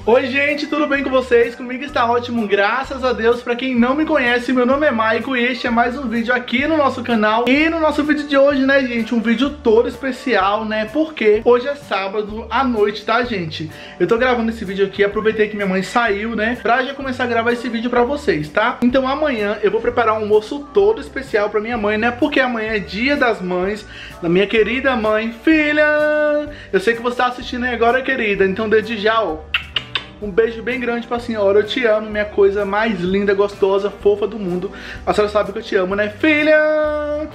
Oi gente, tudo bem com vocês? Comigo está ótimo, graças a Deus. Pra quem não me conhece, meu nome é Maico e este é mais um vídeo aqui no nosso canal. E no nosso vídeo de hoje, né gente, um vídeo todo especial, né? Porque hoje é sábado à noite, tá gente? Eu tô gravando esse vídeo aqui, aproveitei que minha mãe saiu, né? Pra já começar a gravar esse vídeo pra vocês, tá? Então amanhã eu vou preparar um almoço todo especial pra minha mãe, né? Porque amanhã é dia das mães, da minha querida mãe. Filha, eu sei que você tá assistindo aí agora, querida, então desde já, ó, um beijo bem grande pra senhora, eu te amo, minha coisa mais linda, gostosa, fofa do mundo. A senhora sabe que eu te amo, né, filha?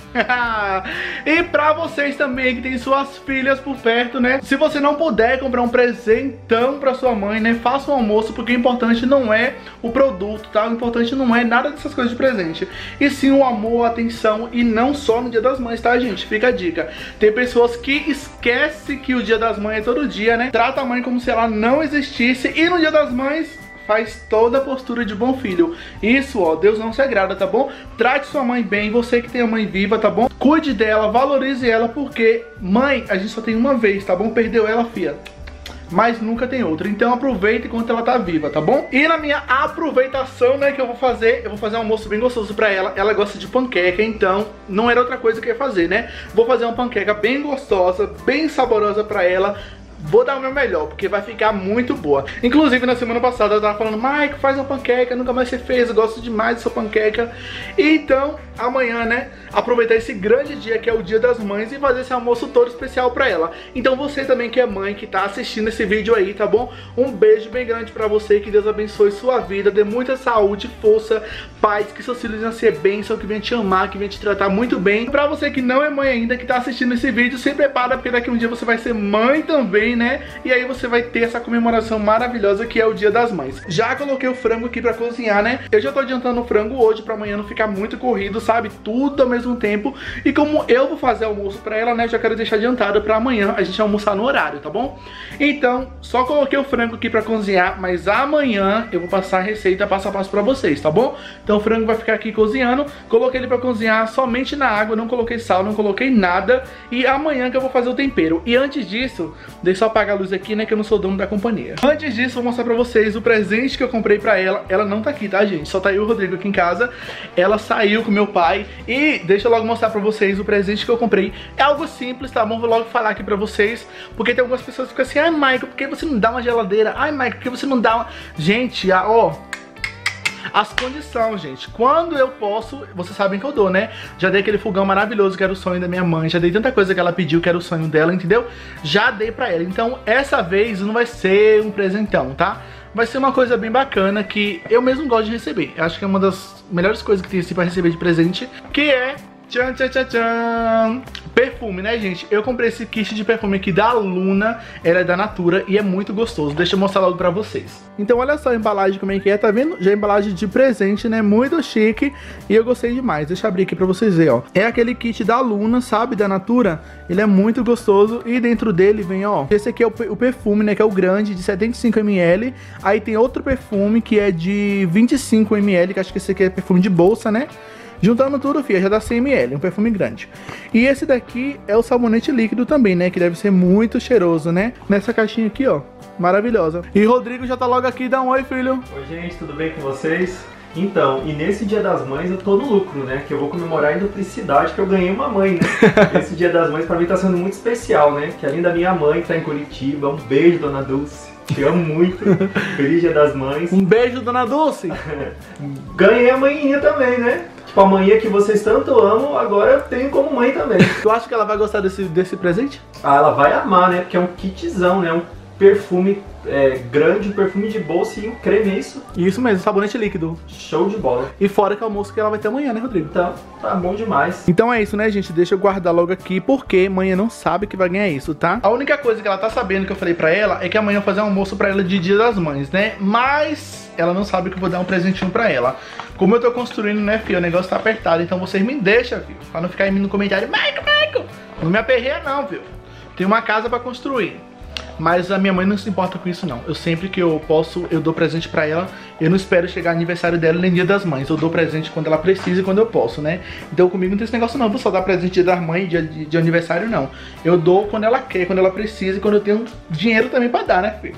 E pra vocês também que tem suas filhas por perto, né? Se você não puder comprar um presentão pra sua mãe, né, faça um almoço, porque o importante não é o produto, tá? O importante não é nada dessas coisas de presente, e sim o amor, a atenção, e não só no dia das mães, tá, gente? Fica a dica. Tem pessoas que esquecem que o dia das mães é todo dia, né? Trata a mãe como se ela não existisse, e no dia das mães faz toda a postura de bom filho. Isso, ó, Deus não se agrada, tá bom? Trate sua mãe bem, você que tem a mãe viva, tá bom? Cuide dela, valorize ela, porque mãe, a gente só tem uma vez, tá bom? Perdeu ela, fia, mas nunca tem outra, então aproveita enquanto ela tá viva, tá bom? E na minha aproveitação, né, que eu vou fazer um almoço bem gostoso pra ela. Ela gosta de panqueca, então não era outra coisa que eu ia fazer, né? Vou fazer uma panqueca bem gostosa, bem saborosa pra ela. Vou dar o meu melhor, porque vai ficar muito boa. Inclusive, na semana passada, eu tava falando: Mike, faz uma panqueca, nunca mais você fez, eu gosto demais dessa panqueca. Então, amanhã, né, aproveitar esse grande dia, que é o dia das mães, e fazer esse almoço todo especial pra ela. Então, você também que é mãe, que tá assistindo esse vídeo aí, tá bom? Um beijo bem grande pra você, que Deus abençoe sua vida, dê muita saúde, força, paz, que seus filhos venham ser bênção, que venham te amar, que venham te tratar muito bem. Pra você que não é mãe ainda, que tá assistindo esse vídeo, se prepara, porque daqui um dia você vai ser mãe também, né? E aí você vai ter essa comemoração maravilhosa que é o Dia das Mães. Já coloquei o frango aqui pra cozinhar, né? Eu já tô adiantando o frango hoje pra amanhã não ficar muito corrido, sabe? Tudo ao mesmo tempo. E como eu vou fazer almoço pra ela, né? Eu já quero deixar adiantado pra amanhã a gente almoçar no horário, tá bom? Então, só coloquei o frango aqui pra cozinhar, mas amanhã eu vou passar a receita passo a passo pra vocês, tá bom? Então o frango vai ficar aqui cozinhando. Coloquei ele pra cozinhar somente na água, não coloquei sal, não coloquei nada. E amanhã que eu vou fazer o tempero. E antes disso, deixa eu só apagar a luz aqui, né, que eu não sou dono da companhia. Antes disso, vou mostrar pra vocês o presente que eu comprei pra ela. Ela não tá aqui, tá, gente? Só tá eu e o Rodrigo aqui em casa. Ela saiu com meu pai. E deixa eu logo mostrar pra vocês o presente que eu comprei. É algo simples, tá bom? Vou logo falar aqui pra vocês, porque tem algumas pessoas que ficam assim: ai, Michael, por que você não dá uma geladeira? Ai, Michael, por que você não dá uma... Gente, ó, as condições, gente. Quando eu posso, vocês sabem que eu dou, né? Já dei aquele fogão maravilhoso que era o sonho da minha mãe. Já dei tanta coisa que ela pediu que era o sonho dela, entendeu? Já dei pra ela. Então, essa vez não vai ser um presentão, tá? Vai ser uma coisa bem bacana que eu mesmo gosto de receber. Eu acho que é uma das melhores coisas que tem assim pra receber de presente, que é... tchan, tchan, tchan, tchan, perfume, né, gente? Eu comprei esse kit de perfume aqui da Luna. Ela é da Natura e é muito gostoso. Deixa eu mostrar logo pra vocês. Então olha só a embalagem como é que é, tá vendo? Já é embalagem de presente, né? Muito chique e eu gostei demais. Deixa eu abrir aqui pra vocês verem, ó. É aquele kit da Luna, sabe? Da Natura. Ele é muito gostoso e dentro dele vem, ó, esse aqui é o perfume, né? Que é o grande, de 75 ml. Aí tem outro perfume que é de 25 ml, que acho que esse aqui é perfume de bolsa, né? Juntando tudo, filha, já dá 100 ml, um perfume grande. E esse daqui é o sabonete líquido também, né? Que deve ser muito cheiroso, né? Nessa caixinha aqui, ó, maravilhosa. E Rodrigo já tá logo aqui, dá um oi, filho. Oi, gente, tudo bem com vocês? Então, e nesse Dia das Mães eu tô no lucro, né? Que eu vou comemorar em duplicidade, que eu ganhei uma mãe, né? Esse Dia das Mães pra mim tá sendo muito especial, né? Que além da minha mãe que tá em Curitiba, um beijo, Dona Dulce. Te amo muito. Feliz Dia das Mães. Um beijo, Dona Dulce. Ganhei a manhinha também, né? Tipo, a manhinha que vocês tanto amam, agora eu tenho como mãe também. Tu acha que ela vai gostar desse presente? Ah, ela vai amar, né? Porque é um kitzão, né? Um perfume grande, um perfume de bolsa e um creme, é isso? Isso mesmo, sabonete líquido. Show de bola. E fora que é o almoço que ela vai ter amanhã, né, Rodrigo? Então, tá bom demais. Então é isso, né, gente? Deixa eu guardar logo aqui, porque amanhã não sabe que vai ganhar isso, tá? A única coisa que ela tá sabendo que eu falei pra ela é que amanhã eu vou fazer um almoço pra ela de Dia das Mães, né? Mas ela não sabe que eu vou dar um presentinho pra ela. Como eu tô construindo, né, filho? O negócio tá apertado, então vocês me deixam, filho. Pra não ficar em mim no comentário: Michael, não me aperreia não, filho. Tem uma casa pra construir. Mas a minha mãe não se importa com isso não. Eu sempre que eu posso, eu dou presente pra ela. Eu não espero chegar aniversário dela nem Dia das Mães. Eu dou presente quando ela precisa e quando eu posso, né? Então comigo não tem esse negócio não. Vou só dar presente Dia das Mães, dia de aniversário não. Eu dou quando ela quer, quando ela precisa e quando eu tenho dinheiro também pra dar, né, filho?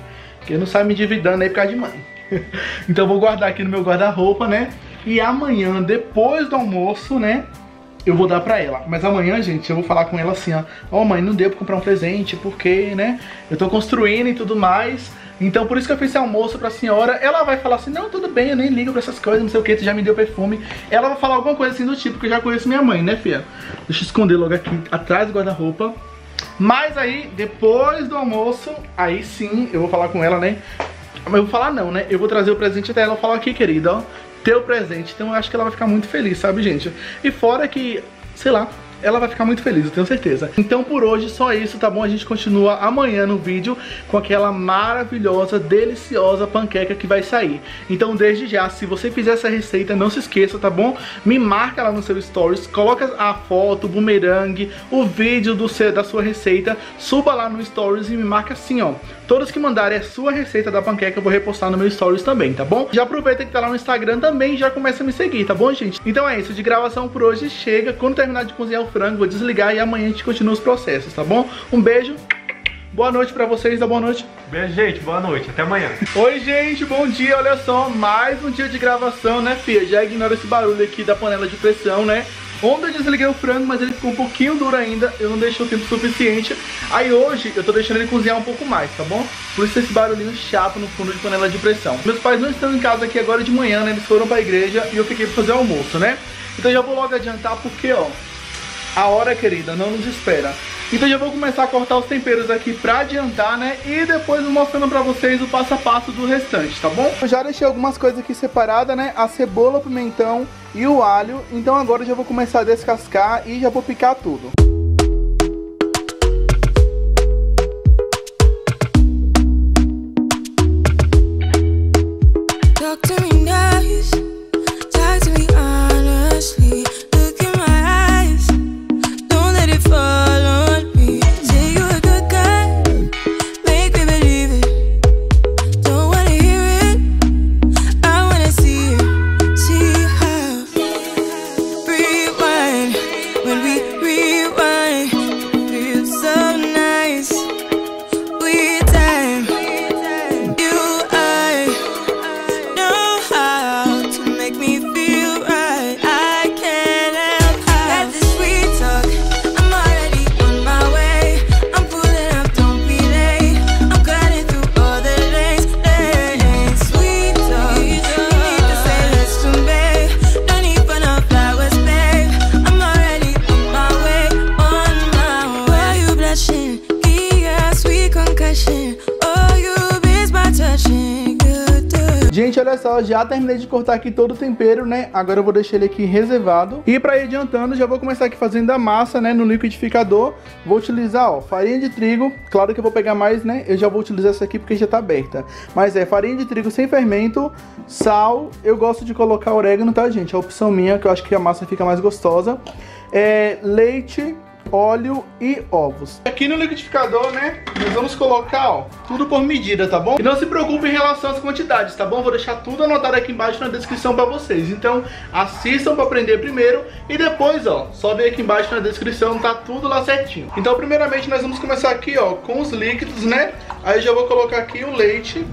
Porque não sai me endividando aí por causa de mãe. Então eu vou guardar aqui no meu guarda-roupa, né? E amanhã, depois do almoço, né, eu vou dar pra ela. Mas amanhã, gente, eu vou falar com ela assim, ó. Ó, mãe, não deu pra comprar um presente, porque, né, eu tô construindo e tudo mais. Então por isso que eu fiz esse almoço pra senhora. Ela vai falar assim, não, tudo bem, eu nem ligo pra essas coisas, não sei o que, tu já me deu perfume. Ela vai falar alguma coisa assim do tipo, que eu já conheço minha mãe, né, filha? Deixa eu esconder logo aqui, atrás do guarda-roupa. Mas aí, depois do almoço, aí sim, eu vou falar com ela, né? Mas eu vou falar não, né? Eu vou trazer o presente até ela. Eu falo aqui, querida, ó, teu presente. Então eu acho que ela vai ficar muito feliz, sabe, gente? E fora que, sei lá, ela vai ficar muito feliz, eu tenho certeza. Então por hoje só isso, tá bom? A gente continua amanhã no vídeo com aquela maravilhosa, deliciosa panqueca que vai sair. Então desde já, se você fizer essa receita, não se esqueça, tá bom? Me marca lá no seu stories, coloca a foto, o bumerangue, o vídeo da sua receita, suba lá no stories e me marca assim, ó. Todos que mandarem a sua receita da panqueca eu vou repostar no meu stories também, tá bom? Já aproveita que tá lá no Instagram também e já começa a me seguir, tá bom, gente? Então é isso, de gravação por hoje chega. Quando terminar de cozinhar o frango, vou desligar e amanhã a gente continua os processos, tá bom? Um beijo, boa noite pra vocês, dá boa noite. Beijo, gente, boa noite, até amanhã. Oi, gente, bom dia, olha só, mais um dia de gravação, né, filha? Já ignora esse barulho aqui da panela de pressão, né? Ontem eu desliguei o frango, mas ele ficou um pouquinho duro ainda, eu não deixei o tempo suficiente. Aí hoje eu tô deixando ele cozinhar um pouco mais, tá bom? Por isso esse barulhinho chato no fundo de panela de pressão. Meus pais não estão em casa aqui agora de manhã, né? Eles foram pra igreja e eu fiquei pra fazer o almoço, né? Então já vou logo adiantar porque, ó, a hora, querida, não nos espera. Então já vou começar a cortar os temperos aqui pra adiantar, né? E depois eu mostrando pra vocês o passo a passo do restante, tá bom? Eu já deixei algumas coisas aqui separadas, né? A cebola, o pimentão e o alho. Então agora eu já vou começar a descascar e já vou picar tudo. Gente, olha só, já terminei de cortar aqui todo o tempero, né? Agora eu vou deixar ele aqui reservado. E pra ir adiantando, já vou começar aqui fazendo a massa, né? No liquidificador. Vou utilizar, ó, farinha de trigo. Claro que eu vou pegar mais, né? Eu já vou utilizar essa aqui porque já tá aberta. Mas é farinha de trigo sem fermento, sal. Eu gosto de colocar orégano, tá, gente? É a opção minha, que eu acho que a massa fica mais gostosa. Leite, óleo e ovos. Aqui no liquidificador, né, nós vamos colocar, ó, tudo por medida, tá bom? E não se preocupe em relação às quantidades, tá bom? Vou deixar tudo anotado aqui embaixo na descrição pra vocês. Então, assistam pra aprender primeiro e depois, ó, só ver aqui embaixo na descrição, tá tudo lá certinho. Então, primeiramente, nós vamos começar aqui, ó, com os líquidos, né? Aí já vou colocar aqui o leite.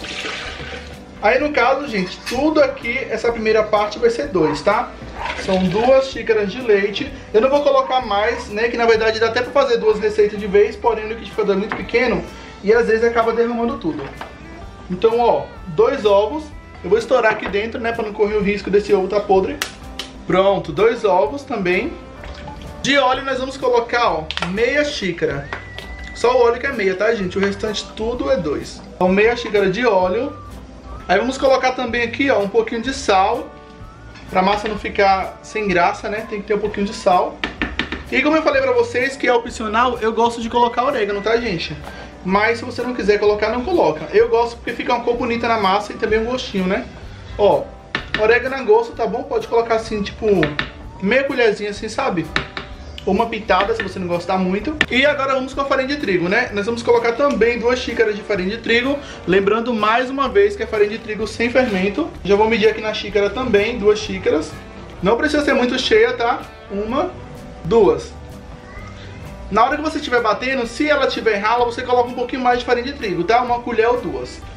Aí, no caso, gente, tudo aqui, essa primeira parte vai ser 2, tá? São 2 xícaras de leite. Eu não vou colocar mais, né? Que na verdade dá até pra fazer 2 receitas de vez, porém o liquidificador é muito pequeno e às vezes acaba derramando tudo. Então, ó, 2 ovos. Eu vou estourar aqui dentro, né? Pra não correr o risco desse ovo tá podre. Pronto, 2 ovos também. De óleo nós vamos colocar, ó, meia xícara. Só o óleo que é meia, tá, gente? O restante tudo é 2. Então, meia xícara de óleo. Aí vamos colocar também aqui, ó, um pouquinho de sal. Pra massa não ficar sem graça, né? Tem que ter um pouquinho de sal. E como eu falei pra vocês, que é opcional, eu gosto de colocar orégano, tá, gente? Mas se você não quiser colocar, não coloca. Eu gosto porque fica uma cor bonita na massa e também um gostinho, né? Ó, orégano a gosto, tá bom? Pode colocar assim, tipo, meia colherzinha assim, sabe? Ou uma pitada, se você não gostar muito. E agora vamos com a farinha de trigo, né? Nós vamos colocar também 2 xícaras de farinha de trigo. Lembrando mais uma vez que é farinha de trigo sem fermento. Já vou medir aqui na xícara também, 2 xícaras. Não precisa ser muito cheia, tá? 1, 2. Na hora que você estiver batendo, se ela estiver rala, você coloca um pouquinho mais de farinha de trigo, tá? 1 colher ou 2.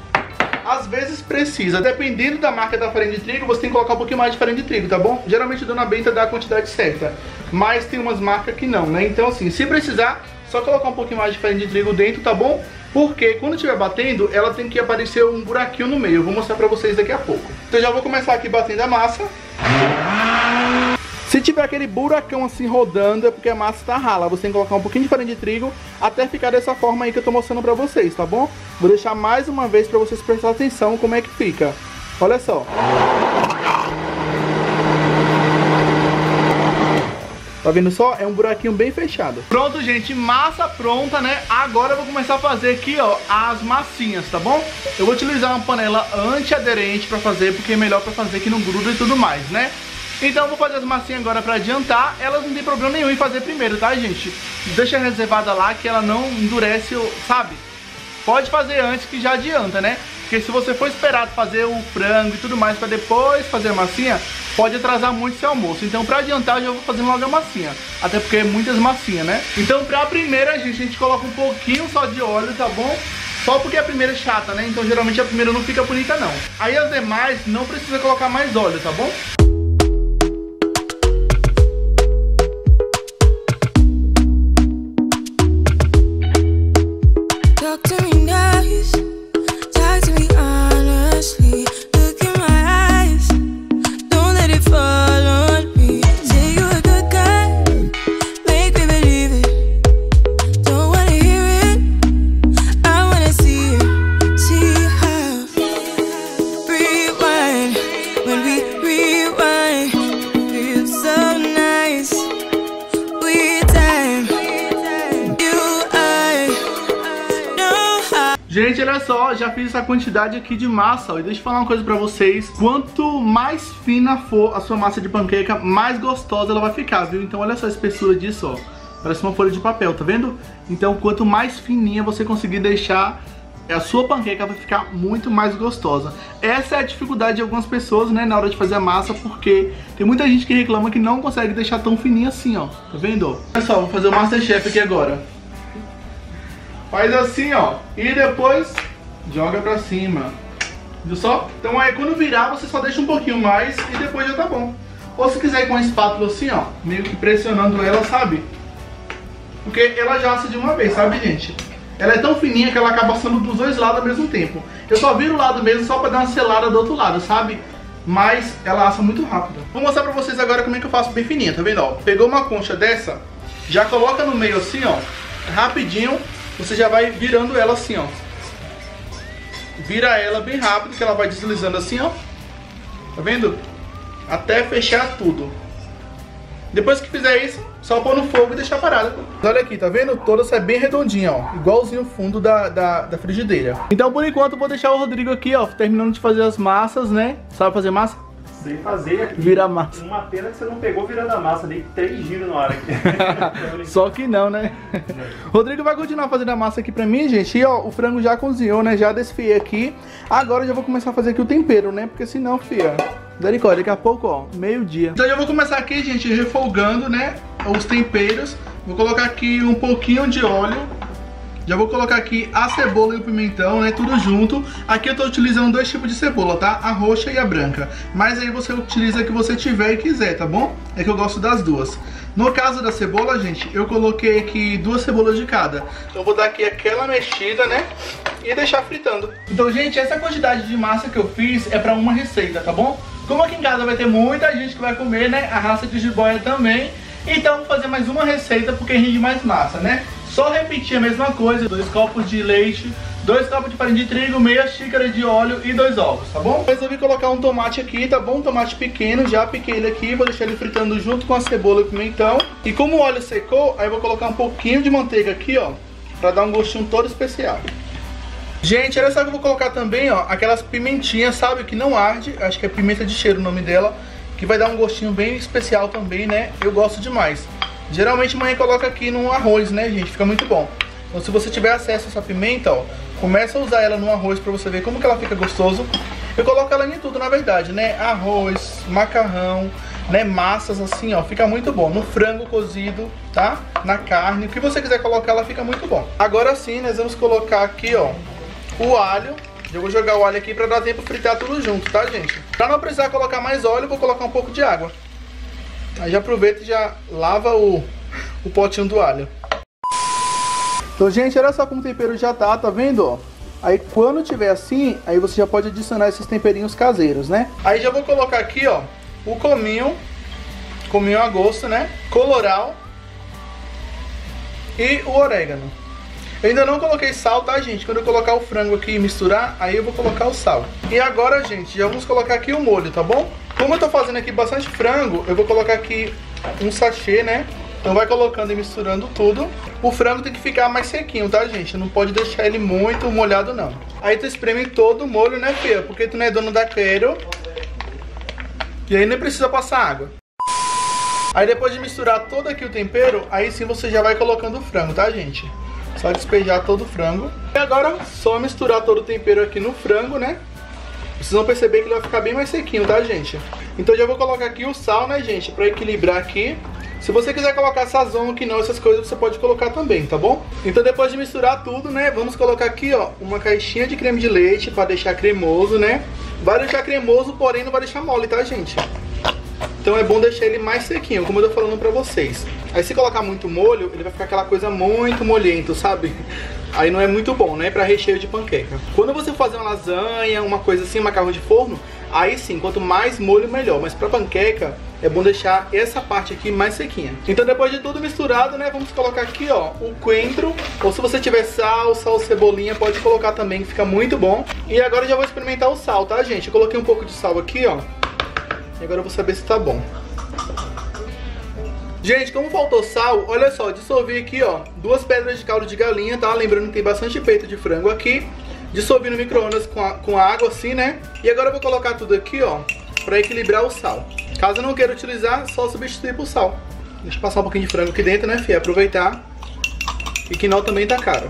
às vezes precisa. Dependendo da marca da farinha de trigo, você tem que colocar um pouquinho mais de farinha de trigo, tá bom? Geralmente a Dona Benta dá a quantidade certa, mas tem umas marcas que não, né? Então assim, se precisar, só colocar um pouquinho mais de farinha de trigo dentro, tá bom? Porque quando estiver batendo, ela tem que aparecer um buraquinho no meio. Eu vou mostrar pra vocês daqui a pouco. Então já vou começar aqui batendo a massa. Se tiver aquele buracão assim rodando, é porque a massa tá rala. Você tem que colocar um pouquinho de farinha de trigo até ficar dessa forma aí que eu tô mostrando pra vocês, tá bom? Vou deixar mais uma vez pra vocês prestarem atenção como é que fica. Olha só. Tá vendo só? É um buraquinho bem fechado. Pronto, gente, massa pronta, né? Agora eu vou começar a fazer aqui, ó, as massinhas, tá bom? Eu vou utilizar uma panela antiaderente pra fazer, porque é melhor pra fazer que não gruda e tudo mais, né? Então eu vou fazer as massinhas agora pra adiantar. Elas não tem problema nenhum em fazer primeiro, tá, gente? Deixa reservada lá que ela não endurece, sabe? Pode fazer antes que já adianta, né? Porque se você for esperar fazer o frango e tudo mais pra depois fazer a massinha, pode atrasar muito seu almoço. Então pra adiantar eu já vou fazendo logo a massinha. Até porque é muitas massinhas, né? Então pra primeira, a gente coloca um pouquinho só de óleo, tá bom? Só porque a primeira é chata, né? Então geralmente a primeira não fica bonita, não. Aí as demais não precisa colocar mais óleo, tá bom? Gente, olha só, já fiz essa quantidade aqui de massa, ó, e deixa eu falar uma coisa pra vocês. Quanto mais fina for a sua massa de panqueca, mais gostosa ela vai ficar, viu? Então olha só a espessura disso, ó. Parece uma folha de papel, tá vendo? Então quanto mais fininha você conseguir deixar, a sua panqueca vai ficar muito mais gostosa. Essa é a dificuldade de algumas pessoas, né, na hora de fazer a massa, porque tem muita gente que reclama que não consegue deixar tão fininha assim, ó. Tá vendo? Olha só, vou fazer o Masterchef aqui agora. Faz assim, ó, e depois joga pra cima. Viu só? Então aí quando virar, você só deixa um pouquinho mais e depois já tá bom. Ou se quiser ir com a espátula assim, ó, meio que pressionando ela, sabe? Porque ela já assa de uma vez, sabe, gente? Ela é tão fininha que ela acaba assando dos dois lados ao mesmo tempo. Eu só viro o lado mesmo só pra dar uma selada do outro lado, sabe? Mas ela assa muito rápido. Vou mostrar pra vocês agora como é que eu faço bem fininha, tá vendo? Ó, pegou uma concha dessa, já coloca no meio assim, ó, rapidinho. Você já vai virando ela assim, ó. Vira ela bem rápido, que ela vai deslizando assim, ó. Tá vendo? Até fechar tudo. Depois que fizer isso, só pôr no fogo e deixar parada. Olha aqui, tá vendo? Toda essa é bem redondinha, ó. Igualzinho o fundo da frigideira. Então, por enquanto, eu vou deixar o Rodrigo aqui, ó, terminando de fazer as massas, né? Sabe fazer massa? Sei fazer aqui. Vira massa. Uma pena que você não pegou virando a massa, dei 3 giros na hora aqui. Só que não, né? Rodrigo vai continuar fazendo a massa aqui pra mim, gente. E ó, o frango já cozinhou, né? Já desfiei aqui. Agora eu já vou começar a fazer aqui o tempero, né? Porque senão, fia, daqui a pouco, ó, meio-dia. Então eu já vou começar aqui, gente, refogando, né? Os temperos. Vou colocar aqui um pouquinho de óleo. Já vou colocar aqui a cebola e o pimentão, né, tudo junto. Aqui eu tô utilizando 2 tipos de cebola, tá? A roxa e a branca. Mas aí você utiliza a que você tiver e quiser, tá bom? É que eu gosto das duas. No caso da cebola, gente, eu coloquei aqui 2 cebolas de cada. Então eu vou dar aqui aquela mexida, né, e deixar fritando. Então, gente, essa quantidade de massa que eu fiz é pra uma receita, tá bom? Como aqui em casa vai ter muita gente que vai comer, né, a raça de jiboia também. Então vou fazer mais uma receita porque rende mais massa, né? Só repetir a mesma coisa, 2 copos de leite, 2 copos de farinha de trigo, meia xícara de óleo e 2 ovos, tá bom? Resolvi colocar um tomate aqui, tá bom? Um tomate pequeno, já piquei ele aqui, vou deixar ele fritando junto com a cebola e o pimentão. E como o óleo secou, aí eu vou colocar um pouquinho de manteiga aqui, ó, pra dar um gostinho todo especial. Gente, olha só que eu vou colocar também, ó, aquelas pimentinhas, sabe, que não arde, acho que é pimenta de cheiro o nome dela, que vai dar um gostinho bem especial também, né? Eu gosto demais. Geralmente mãe coloca aqui no arroz, né, gente? Fica muito bom. Então se você tiver acesso a essa pimenta, ó, começa a usar ela no arroz pra você ver como que ela fica gostoso. Eu coloco ela em tudo, na verdade, né? Arroz, macarrão, né? Massas assim, ó, fica muito bom. No frango cozido, tá? Na carne, o que você quiser colocar, ela fica muito bom. Agora sim, nós vamos colocar aqui, ó, o alho Já vou jogar o alho aqui pra dar tempo de fritar tudo junto, tá, gente? Pra não precisar colocar mais óleo, eu vou colocar um pouco de água. Aí já aproveita e já lava o potinho do alho. Então, gente, olha só como o tempero já tá vendo, ó? Aí quando tiver assim, aí você já pode adicionar esses temperinhos caseiros, né? Aí já vou colocar aqui, ó, o cominho a gosto, né? Colorau e o orégano. Eu ainda não coloquei sal, tá, gente? Quando eu colocar o frango aqui e misturar, aí eu vou colocar o sal. E agora, gente, já vamos colocar aqui o molho, tá bom? Como eu tô fazendo aqui bastante frango, eu vou colocar aqui um sachê, né? Então vai colocando e misturando tudo. O frango tem que ficar mais sequinho, tá, gente? Não pode deixar ele muito molhado, não. Aí tu espreme todo o molho, né, filha? Porque tu não é dono da quero. E aí nem precisa passar água. Aí depois de misturar todo aqui o tempero, aí sim você já vai colocando o frango, tá, gente? Só despejar todo o frango. E agora só misturar todo o tempero aqui no frango, né? Vocês vão perceber que ele vai ficar bem mais sequinho, tá, gente? Então já vou colocar aqui o sal, né, gente? Pra equilibrar aqui. Se você quiser colocar sazon, quinó, essas coisas, você pode colocar também, tá bom? Então depois de misturar tudo, né, vamos colocar aqui, ó, uma caixinha de creme de leite pra deixar cremoso, né? Vai deixar cremoso, porém não vai deixar mole, tá, gente? Então é bom deixar ele mais sequinho, como eu tô falando pra vocês. Aí se colocar muito molho, ele vai ficar aquela coisa muito molhento, sabe? Aí não é muito bom, né, pra recheio de panqueca. Quando você fazer uma lasanha, uma coisa assim, macarrão de forno, aí sim, quanto mais molho, melhor. Mas pra panqueca, é bom deixar essa parte aqui mais sequinha. Então depois de tudo misturado, né, vamos colocar aqui, ó, o coentro. Ou se você tiver salsa ou cebolinha, pode colocar também, que fica muito bom. E agora eu já vou experimentar o sal, tá, gente? Eu coloquei um pouco de sal aqui, ó. E agora eu vou saber se tá bom. Gente, como faltou sal, olha só, dissolvi aqui, ó, 2 pedras de caldo de galinha, tá? Lembrando que tem bastante peito de frango aqui. Dissolvi no micro-ondas com água assim, né? E agora eu vou colocar tudo aqui, ó, pra equilibrar o sal. Caso eu não queira utilizar, só substituir por sal. Deixa eu passar um pouquinho de frango aqui dentro, né, filha? Aproveitar. E quinó também tá caro.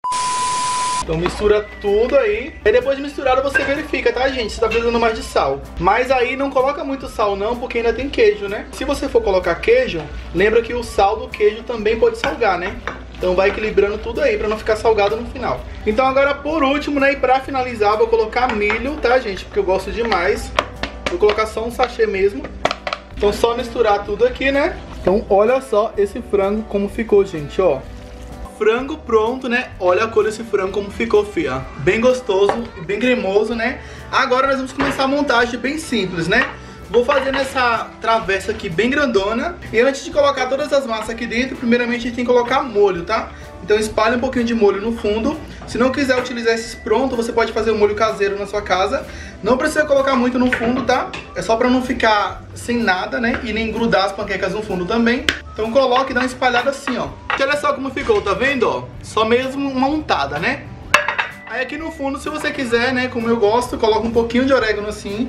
Então mistura tudo aí. E depois de misturado você verifica, tá, gente? Se tá precisando mais de sal. Mas aí não coloca muito sal não, porque ainda tem queijo, né? Se você for colocar queijo, lembra que o sal do queijo também pode salgar, né? Então vai equilibrando tudo aí pra não ficar salgado no final. Então agora por último, né, e pra finalizar, vou colocar milho, tá, gente? Porque eu gosto demais. Vou colocar só um sachê mesmo. Então só misturar tudo aqui, né? Então olha só esse frango como ficou, gente, ó. Frango pronto, né? Olha a cor desse frango como ficou, fia. Bem gostoso e bem cremoso, né? Agora nós vamos começar a montagem bem simples, né? Vou fazer nessa travessa aqui bem grandona. E antes de colocar todas as massas aqui dentro, primeiramente a gente tem que colocar molho, tá? Então espalhe um pouquinho de molho no fundo. Se não quiser utilizar esses prontos, você pode fazer um molho caseiro na sua casa. Não precisa colocar muito no fundo, tá? É só pra não ficar sem nada, né? E nem grudar as panquecas no fundo também. Então coloque e dá uma espalhada assim, ó. E olha só como ficou, tá vendo, ó? Só mesmo uma untada, né? Aí aqui no fundo, se você quiser, né, como eu gosto, coloca um pouquinho de orégano assim.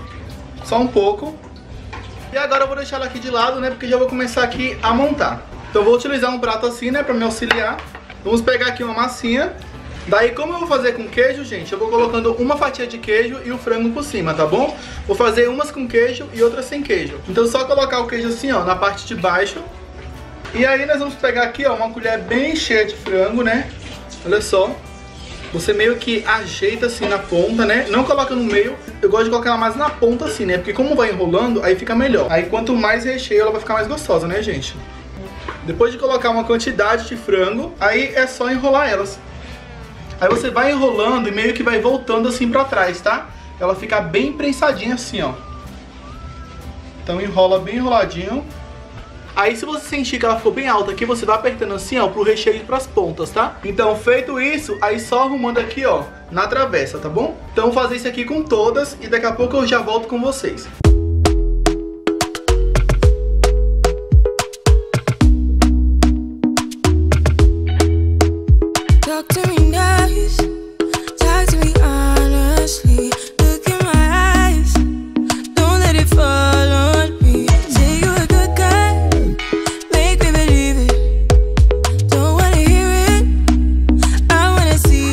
Só um pouco. E agora eu vou deixar ela aqui de lado, né, porque já vou começar aqui a montar. Então eu vou utilizar um prato assim, né, pra me auxiliar. Vamos pegar aqui uma massinha. Daí, como eu vou fazer com queijo, gente, eu vou colocando uma fatia de queijo e o frango por cima, tá bom? Vou fazer umas com queijo e outras sem queijo. Então só colocar o queijo assim, ó, na parte de baixo. E aí nós vamos pegar aqui, ó, uma colher bem cheia de frango, né? Olha só. Você meio que ajeita assim na ponta, né? Não coloca no meio. Eu gosto de colocar ela mais na ponta assim, né? Porque como vai enrolando, aí fica melhor. Aí quanto mais recheio, ela vai ficar mais gostosa, né, gente? Depois de colocar uma quantidade de frango, aí é só enrolar elas. Aí você vai enrolando e meio que vai voltando assim pra trás, tá? Ela fica bem prensadinha assim, ó. Então enrola bem enroladinho. Aí se você sentir que ela ficou bem alta aqui, você vai apertando assim, ó, pro recheio ir pras pontas, tá? Então feito isso, aí só arrumando aqui, ó, na travessa, tá bom? Então vou fazer isso aqui com todas e daqui a pouco eu já volto com vocês.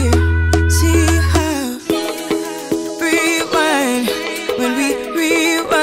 When we rewind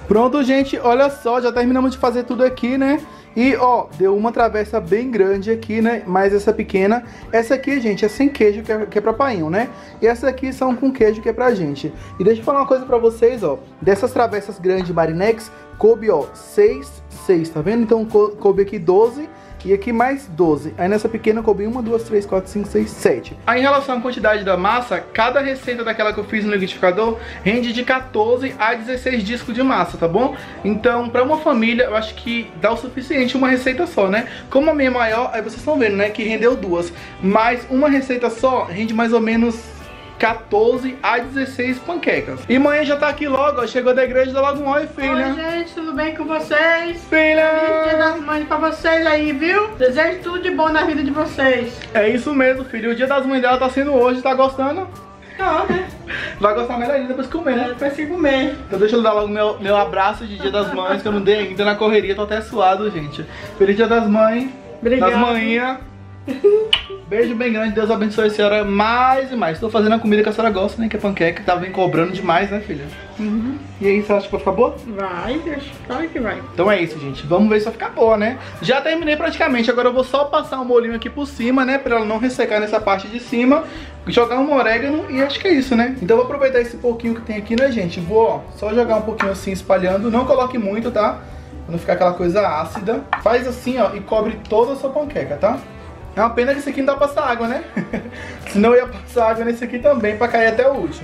Pronto, gente, olha só, já terminamos de fazer tudo aqui, né? E, ó, deu uma travessa bem grande aqui, né? Mas essa pequena. Essa aqui, gente, é sem queijo, que é pra painho, né? E essa aqui são com queijo, que é pra gente. E deixa eu falar uma coisa pra vocês, ó. Dessas travessas grandes Marinex, coube, ó, 6, tá vendo? Então, coube aqui 12 e aqui mais 12. Aí nessa pequena coube 1, 2, 3, 4, 5, 6, 7. Aí em relação à quantidade da massa, cada receita daquela que eu fiz no liquidificador rende de 14 a 16 discos de massa, tá bom? Então, pra uma família, eu acho que dá o suficiente uma receita só, né? Como a minha é maior, aí vocês estão vendo, né, que rendeu 2. Mas uma receita só rende mais ou menos 14 a 16 panquecas. E mãe já tá aqui logo, ó, chegou da igreja, dá logo um oi, filha. Oi, gente, tudo bem com vocês? Filha! Feliz Dia das Mães pra vocês aí, viu? Desejo tudo de bom na vida de vocês. É isso mesmo, filho. O Dia das Mães dela tá sendo hoje, tá gostando? Não, né? Vai gostar melhor ainda depois de comer, né? Depois de comer. Então deixa eu dar logo meu abraço de Dia das Mães, que eu não dei ainda na correria, tô até suado, gente. Feliz Dia das Mães. Obrigada. Das manhãs. Beijo bem grande, Deus abençoe a senhora mais e mais. Estou fazendo a comida que a senhora gosta, né? Que é panqueca, que tava vem cobrando demais, né, filha? Uhum. E aí, você acha que vai ficar boa? Vai, deixa, claro que vai. Então é isso, gente. Vamos ver se vai ficar boa, né? Já terminei praticamente. Agora eu vou só passar um molhinho aqui por cima, né? Pra ela não ressecar nessa parte de cima. Jogar um orégano e acho que é isso, né? Então eu vou aproveitar esse pouquinho que tem aqui, né, gente? Vou, ó, só jogar um pouquinho assim, espalhando. Não coloque muito, tá? Pra não ficar aquela coisa ácida. Faz assim, ó, e cobre toda a sua panqueca, tá? É uma pena que esse aqui não dá pra passar água, né? Senão eu ia passar água nesse aqui também pra cair até o último.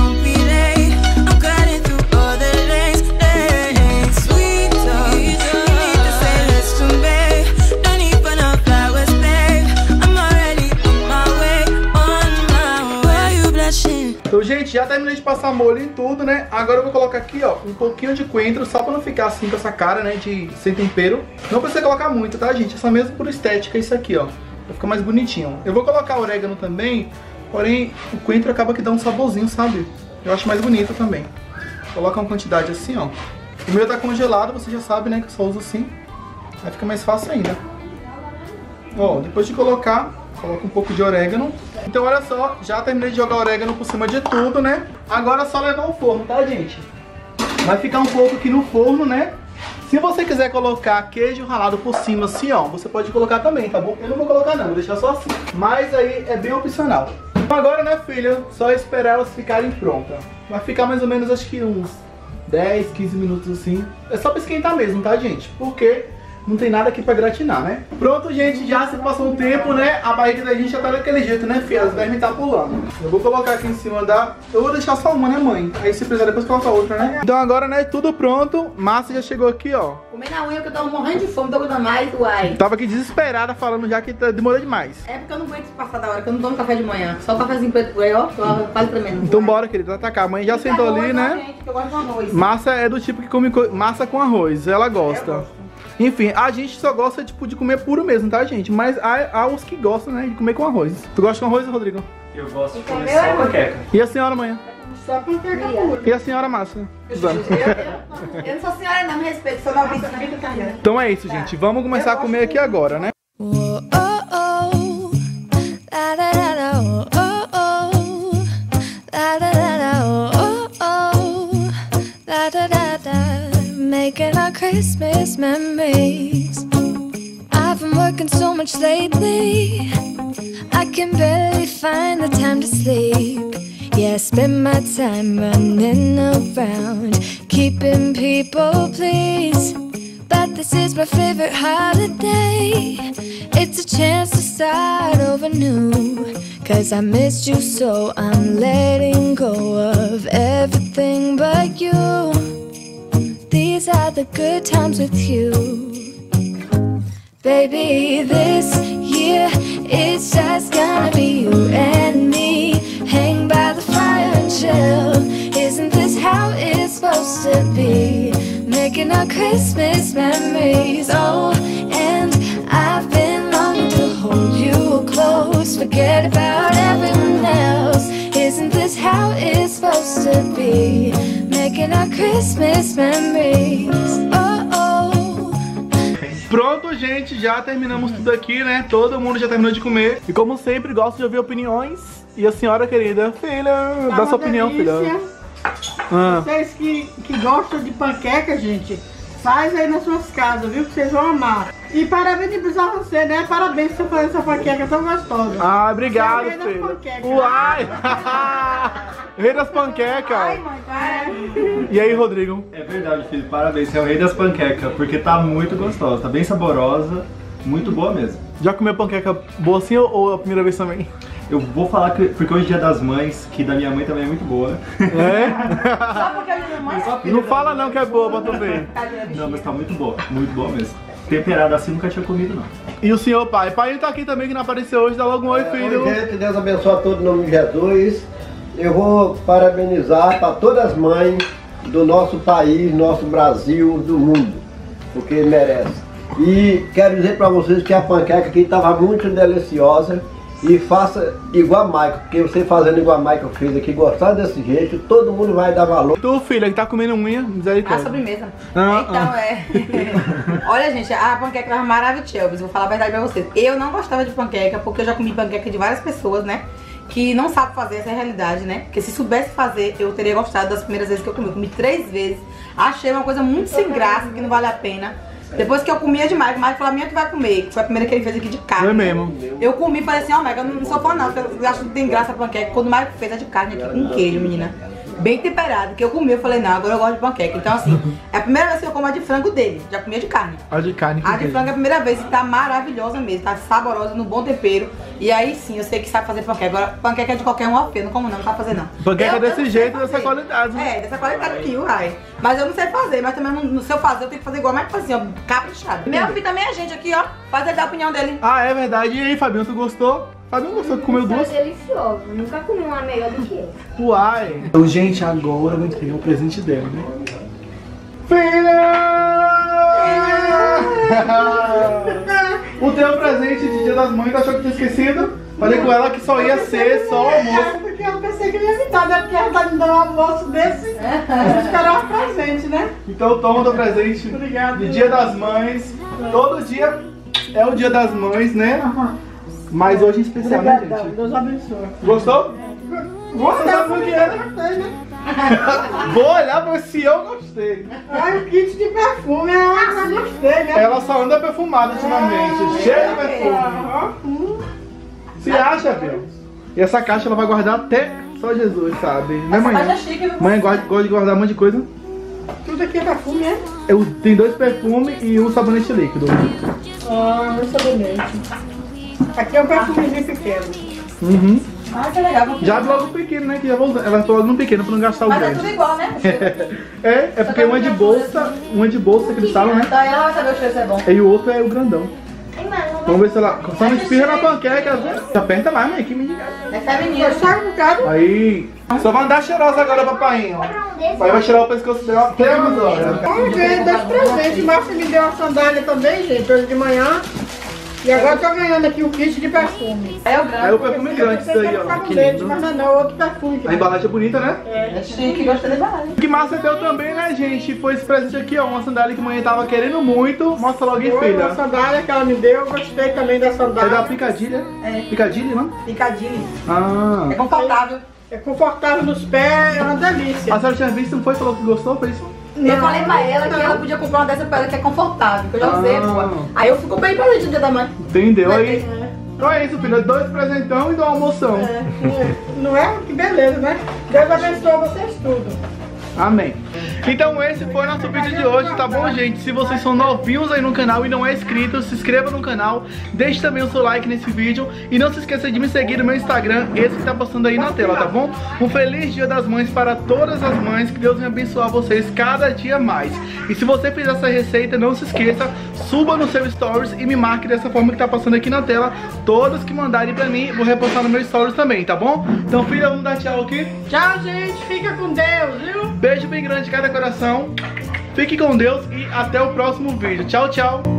Então, gente, já terminei de passar molho em tudo, né? Agora eu vou colocar aqui, ó, um pouquinho de coentro, só pra não ficar assim com essa cara, né, sem tempero. Não precisa colocar muito, tá, gente? É só mesmo por estética isso aqui, ó. Vai ficar mais bonitinho. Eu vou colocar orégano também, porém o coentro acaba que dá um saborzinho, sabe? Eu acho mais bonito também. Coloca uma quantidade assim, ó. O meu tá congelado, você já sabe, né, que eu só uso assim. Aí fica mais fácil ainda. Ó, depois de colocar, coloca um pouco de orégano. Então olha só, já terminei de jogar orégano por cima de tudo, né? Agora é só levar ao forno, tá, gente? Vai ficar um pouco aqui no forno, né? Se você quiser colocar queijo ralado por cima assim, ó, você pode colocar também, tá bom? Eu não vou colocar não, vou deixar só assim. Mas aí é bem opcional. Então agora, né, filha, só esperar elas ficarem prontas. Vai ficar mais ou menos, acho que uns 10, 15 minutos assim. É só pra esquentar mesmo, tá, gente? Porque não tem nada aqui pra gratinar, né? Pronto, gente, já se passou um tempo, né? A barriga da gente já tá daquele jeito, né, filha? As vermes tá pulando. Eu vou colocar aqui em cima da... Eu vou deixar só uma, né, mãe? Aí se precisar depois coloca outra, né? Então agora, né, tudo pronto. Massa já chegou aqui, ó. Comer na unha que eu tava morrendo de fome, tô aguentando mais, uai. Tava aqui desesperada falando já que demorou demais. É porque eu não aguento passar da hora, que eu não tomo café de manhã. Só o cafezinho preto por aí, ó, quase tremendo. Então bora, querida, atacar. A mãe já sentou ali, né? Gente, que eu gosto de arroz. Massa é do tipo que come massa com arroz. Ela gosta. Enfim, a gente só gosta, tipo, de comer puro mesmo, tá, gente? Mas há os que gostam, né, de comer com arroz. Tu gosta com arroz, Rodrigo? Eu gosto de comer só panqueca. E a senhora, manhã? Só panqueca pura. E a senhora, Massa? Eu não sou senhora, não, me respeito. Sou novinha, sou bem italiana. Então é isso, gente. Vamos começar a comer aqui agora, né? Making our Christmas memories. I've been working so much lately, I can barely find the time to sleep. Yeah, I spend my time running around, keeping people pleased. But this is my favorite holiday. It's a chance to start over new. Cause I missed you, so I'm letting go of everything but you. These are the good times with you. Baby, this year it's just gonna be you and me. Hang by the fire and chill. Isn't this how it's supposed to be? Making our Christmas memories. Oh, and I've been longing to hold you close. Forget about everyone else. Isn't this how it's supposed to be? Making our Christmas memories. Oh, oh. Pronto, gente, já terminamos tudo aqui, né? Todo mundo já terminou de comer. E como sempre, gosto de ouvir opiniões. E a senhora querida, filha, dá sua opinião, filha. Vocês que gostam de panqueca, gente, faz aí nas suas casas, viu? Que vocês vão amar. E parabenizar você, né? Parabéns por fazer essa panqueca tão gostosa. Ah, obrigado, Você é o rei das filho. panquecas. Uai! Rei das panquecas. Ai, mãe, vai. E aí, Rodrigo? É verdade, filho. Parabéns. Você é o rei das panquecas, porque tá muito gostosa. Tá bem saborosa. Muito boa mesmo. Já comeu panqueca boa assim ou a primeira vez também? Eu vou falar que, porque hoje é Dia das Mães, que da minha mãe também é muito boa. É? Só porque a minha mãe Não fala não que é boa pra tu ver. Não, mas tá muito boa mesmo. Temperada assim nunca tinha comido, não. E o senhor pai? Pai tá aqui também que não apareceu hoje, dá logo um oi, filho. Oi, gente, Deus abençoe a todos em nome de Jesus. Eu vou parabenizar para todas as mães do nosso país, nosso Brasil, do mundo, porque merece. E quero dizer para vocês que a panqueca aqui estava muito deliciosa. E faça igual a Michael, porque você fazendo igual a Michael fez aqui, gostar desse jeito, todo mundo vai dar valor. Tu, filha, que tá comendo unha, A misericórdia. sobremesa. Ah, Então Olha, gente, a panqueca era maravilhosa. Vou falar a verdade pra vocês. Eu não gostava de panqueca, porque eu já comi panqueca de várias pessoas, né? Que não sabe fazer, essa é a realidade, né? Porque se soubesse fazer, eu teria gostado das primeiras vezes que eu comi. Eu comi 3 vezes. Achei uma coisa muito sem graça, que não vale a pena. Depois que eu comia demais, o Mike falou, a minha que vai comer, que foi a primeira que ele fez aqui de carne. Foi mesmo. Eu comi e falei assim, ó, Mike, eu não sou fã não, porque eu acho que não tem graça a panqueca. Quando o Mike fez a de carne aqui com queijo, menina, bem temperado, que eu comi, eu falei, não, agora eu gosto de panqueca. Então assim, é a primeira vez que eu como a de frango dele, já comi a de carne. A de carne. A de frango é a primeira vez e tá maravilhosa mesmo, tá saborosa, no bom tempero. E aí sim, eu sei que sabe fazer panqueca. Agora, panqueca é de qualquer um, ó, eu não como não sabe fazer não. Panqueca Eu desse não sei jeito, fazer. dessa qualidade, né? É, dessa qualidade aqui, uai. Mas eu não sei fazer, mas também se eu fazer, eu tenho que fazer igual, mas assim, ó, caprichado. Meu filho também é gente aqui, ó, faz ele dar a opinião dele. Ah, é verdade. E aí, Fabinho, tu gostou? Fabinho gostou que comeu duas? Delicioso. Nunca comi uma melhor do que essa. Uai. Então, gente, agora eu vou entregar o presente dela, né? Filha! O teu presente de Dia das Mães, achou que tinha esquecido? Falei com ela que só ia ser só o almoço. Porque eu pensei que ele ia me dar, né? Porque ela tá me dando um almoço desse. A gente esperava um presente, né? Então toma o teu presente Obrigada. de Dia das Mães. Todo dia é o Dia das Mães, né? Mas hoje em especial, né, Obrigadão, gente? Deus abençoe. Gostou? Gostei, sabe por quê, né? gostei, né? Vou olhar pra ver se eu gostei. Ai, o kit de perfume, eu gostei, né? Ela só anda perfumada ultimamente, cheia de perfume. Se acha, Bel? E essa caixa ela vai guardar até só Jesus, sabe? Não é Essa mãe? caixa é chique, viu? Mãe gosta de guardar um monte de coisa. Tudo aqui é perfume, é? Tem 2 perfumes e um sabonete líquido. Ah, meu sabonete. Aqui é um perfumezinho pequeno. Uhum. Ah, que legal. Vou Já abre logo o pequeno, né? Que já vou usar. Ela vai logo no pequeno pra não gastar o Mas é grande. tudo igual, né? É porque uma de bolsa que eles falam, né? Então ela vai saber o cheiro se é bom. E o outro é o grandão. Ei, mano, Vamos ver se ela só não espirra na panqueca. Aperta mais, mãe, que menina. Essa é a menina. Gostar um bocado? Aí, só vai andar cheirosa agora, papaiinho. Aí vai tirar o pescoço dela até umas horas. Eu ganhei 2 presentes. Márcia me deu uma sandália também, gente, hoje de manhã. E agora eu tô ganhando aqui o kit de perfume. É o grande. Aí o perfume grande, isso aí, ó. Que lindo. Mas não é outro perfume. A embalagem é bonita, né? É chique, gostei da embalagem. O que Márcia deu também, né, gente? Foi esse presente aqui, ó. Uma sandália que a mãe tava querendo muito. Mostra logo aí, Foi filha. uma sandália que ela me deu, eu gostei também da É da sandália. Picadilha? É. Picadilha, não? Picadinho. Ah. É confortável. É confortável nos pés, é uma delícia. A senhora tinha visto, não foi? Falou que gostou, foi isso? Eu falei pra ela que ela podia comprar uma dessa pra ela que é confortável, que eu já usei, pô. Aí eu fico bem presente no dia da mãe. Entendeu aí? É. Então é isso, filha. 2 presentão e 2 almoção. Não é? Que beleza, né? Deus abençoe vocês tudo. Amém. Então esse foi o nosso vídeo de hoje, tá bom, gente? Se vocês são novinhos aí no canal e não é inscrito, se inscreva no canal, deixe também o seu like nesse vídeo e não se esqueça de me seguir no meu Instagram, esse que tá passando aí na tela, tá bom? Um feliz Dia das Mães para todas as mães, que Deus venha abençoar vocês cada dia mais. E se você fizer essa receita, não se esqueça, suba no seu stories e me marque dessa forma que tá passando aqui na tela. Todas que mandarem pra mim, vou repostar no meu stories também, tá bom? Então, filha, vamos dar tchau aqui. Tchau, gente. Fica com Deus, viu? Beijo bem grande em cada coração. Fique com Deus e até o próximo vídeo. Tchau, tchau.